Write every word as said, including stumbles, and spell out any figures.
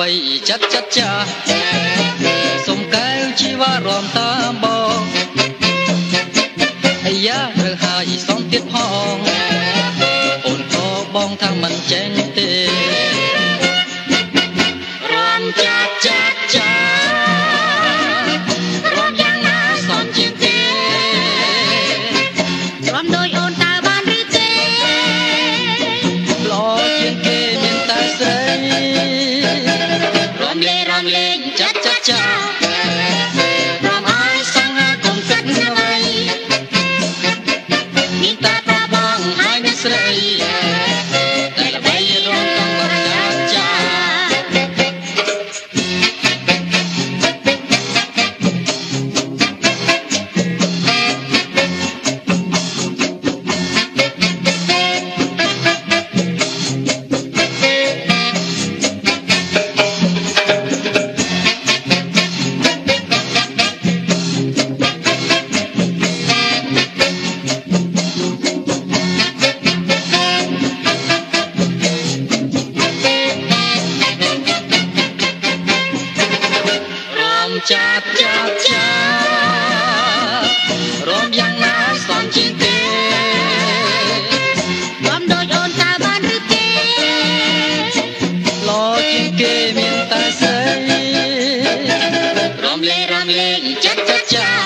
បីចាត់ចាត់ចាសុំកែវជីវរំតាមបងអាយ៉ារើហើយសំទៀតផងអូនក៏បងថាមិនចេញទេរំចាត់ចាត់ចារំយ៉ាងណាសំជាងទេរំដោយអូនតើបានឬទេល្អជាងគេមានតែស្រីរំលេរំលេងចាត់ចាត់ចារំអាយសង្ហាកុំគិតអ្វីមានតែប្របងហើយនឹងស្រីតែល្បីរំកំបចាត់ចាចាត់ចាត់ចារំយ៉ាងណាសំជាងទេរំដូចអូនតើបានឬទេល្អជាងគេមានតែស្រីរំលេរំលេងចាត់ចាត់ចា